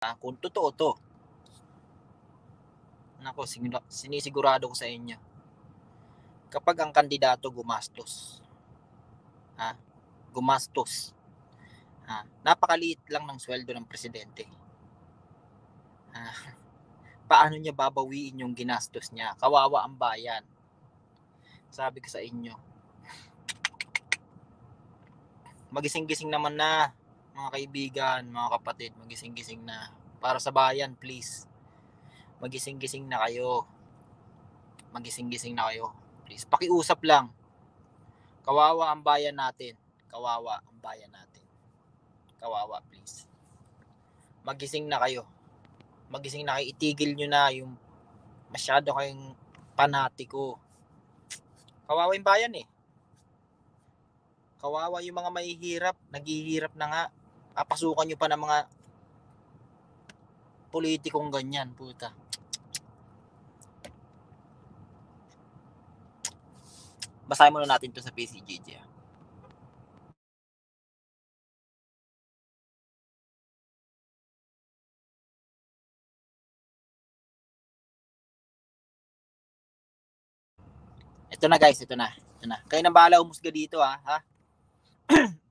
Kung totoo to, nako, sinisigurado ko sa inyo, kapag ang kandidato gumastos, ha, gumastos, napakaliit lang ng sweldo ng presidente. Paano niya babawiin yung ginastos niya? Kawawa ang bayan. Sabi ko sa inyo, magising-gising naman na, mga kaibigan, mga kapatid, magising-gising na. Para sa bayan, please. Magising-gising na kayo. Magising-gising na kayo. Please, pakiusap lang. Kawawa ang bayan natin. Kawawa ang bayan natin. Kawawa, please. Magising na kayo. Magising na kayo. Itigil nyo na yung masyado kayong panatiko. Kawawa yung bayan eh. Kawawa yung mga mahihirap. Naghihirap na nga. Papasukan nyo pa ng mga politikong ganyan, puta. Basahin muna natin to sa PCGG. Ito na guys, ito na. Kayo nang bahala umusga dito ha.